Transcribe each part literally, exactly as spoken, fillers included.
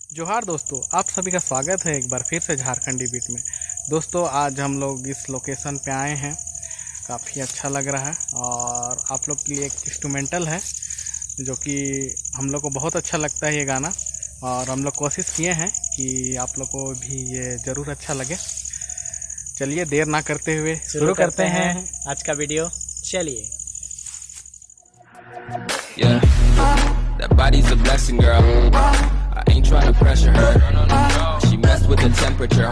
जोहार दोस्तों, आप सभी का स्वागत है एक बार फिर से झारखंडी बीट में। दोस्तों आज हम लोग इस लोकेशन पे आए हैं, काफ़ी अच्छा लग रहा है और आप लोग के लिए एक इंस्ट्रूमेंटल है जो कि हम लोग को बहुत अच्छा लगता है ये गाना, और हम लोग कोशिश किए हैं कि आप लोग को भी ये ज़रूर अच्छा लगे। चलिए देर ना करते हुए शुरू करते हैं आज का वीडियो। चलिए। Yeah, that body's a blessing, girl. I ain't trying to pressure her. She messed with the temperature.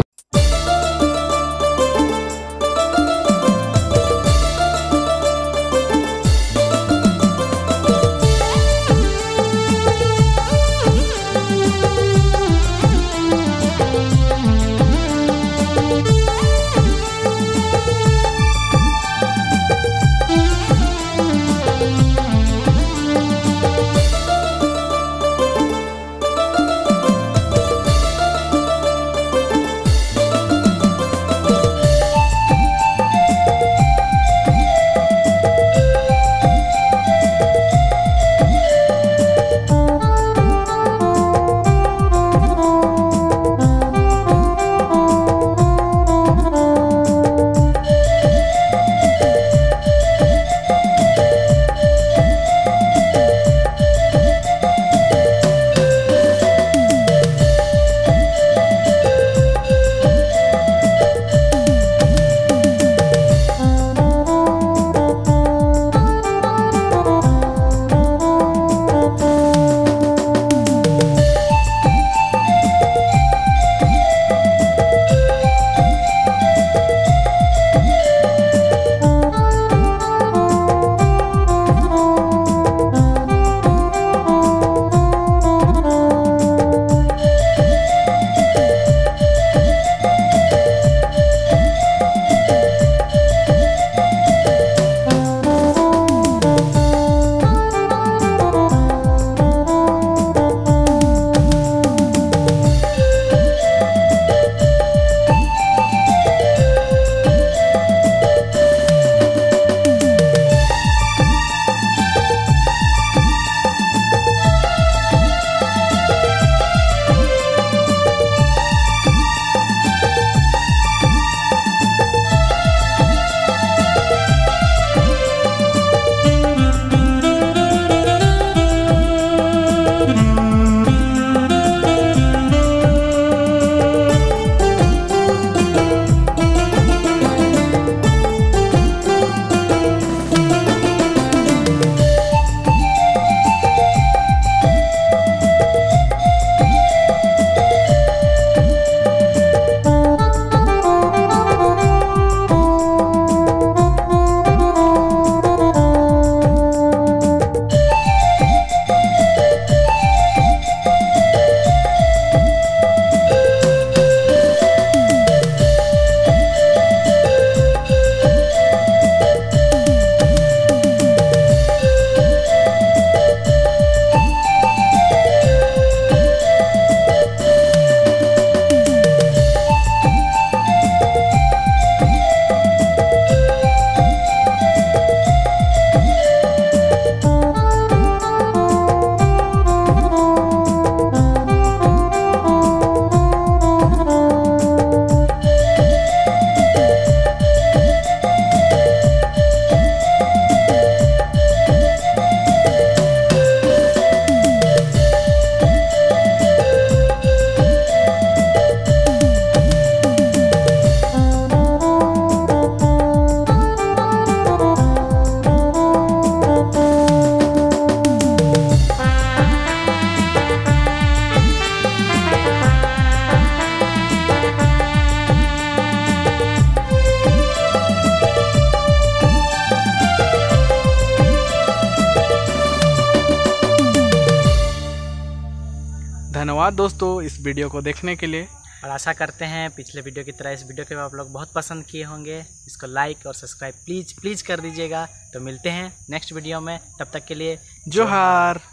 धन्यवाद दोस्तों इस वीडियो को देखने के लिए, और आशा करते हैं पिछले वीडियो की तरह इस वीडियो को आप लोग बहुत पसंद किए होंगे। इसको लाइक और सब्सक्राइब प्लीज़ प्लीज़ कर दीजिएगा। तो मिलते हैं नेक्स्ट वीडियो में, तब तक के लिए जोहार।